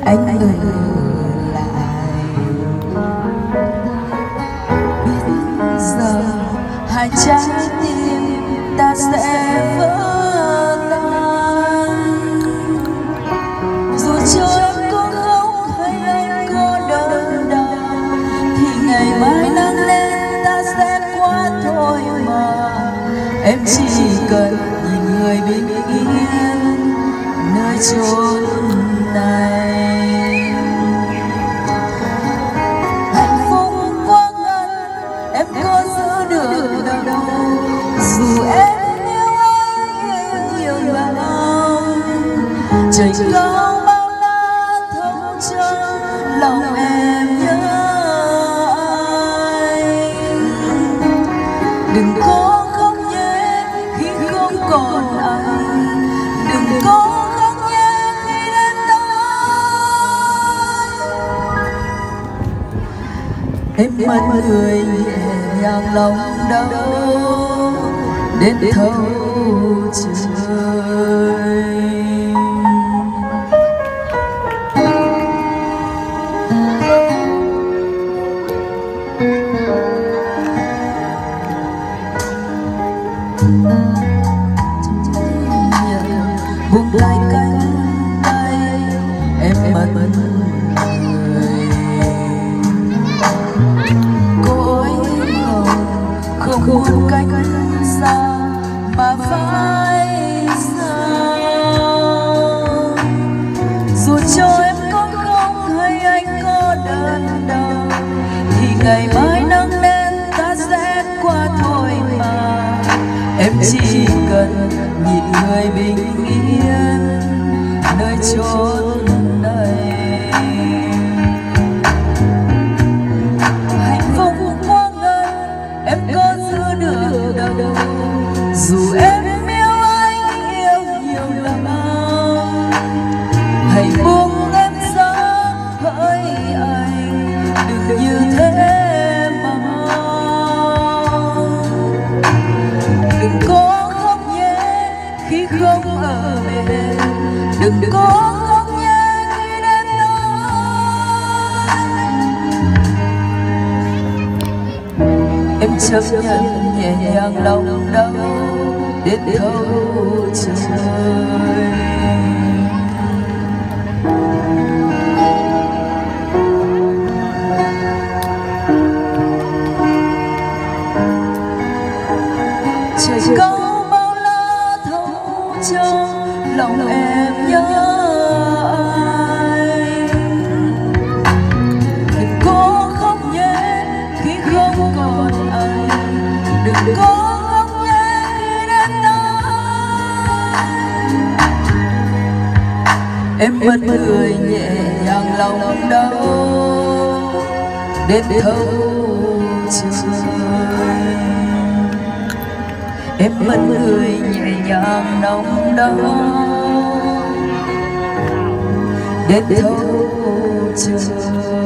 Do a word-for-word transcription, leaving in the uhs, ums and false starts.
anh ở lại. Bây giờ hai trái tim ta sẽ vỡ tan. Dù cho em có khóc hay anh có đớn đau thì ngày mai nắng lên ta sẽ qua thôi mà. Em chỉ cần nhìn người bình yên nơi chốn này. Hạnh phúc quá ngắn em có giữ được đâu, dù em yêu anh yêu nhiều bao. Trời cao bao la thấu cho lòng em nhớ anh. Đừng có khóc nhé khi không còn anh, đừng có em mất người nhẹ nhàng lòng đau đến thấu trời. Buông lại cánh tay em mất người. Không muốn cách xa mà phải xa. Dù cho em có khóc hay anh có đớn đau thì ngày mai nắng lên ta sẽ qua thôi mà. Em chỉ cần nhìn người bình yên nơi chốn này. Hạnh phúc quá ngắn em có giữ được đâu, dù em yêu anh yêu nhiều lắm. Hãy buông em ra hỡi anh, đừng như thế mà mong. Đừng có khóc nhé khi không ở bên, đừng có khóc nhé khi đêm tối. Em chấp nhận nhẹ nhàng lòng đau đến thấu trời. Trời cao bao la thấu cho lòng em nhớ anh. Đừng có khóc nhé khi không còn anh, đừng có khóc nhé khi đêm tối. Em mất người nhẹ nhàng lòng đau đến thấu trời. Em mất người nhẹ nhàng lòng đau đến thấu trời.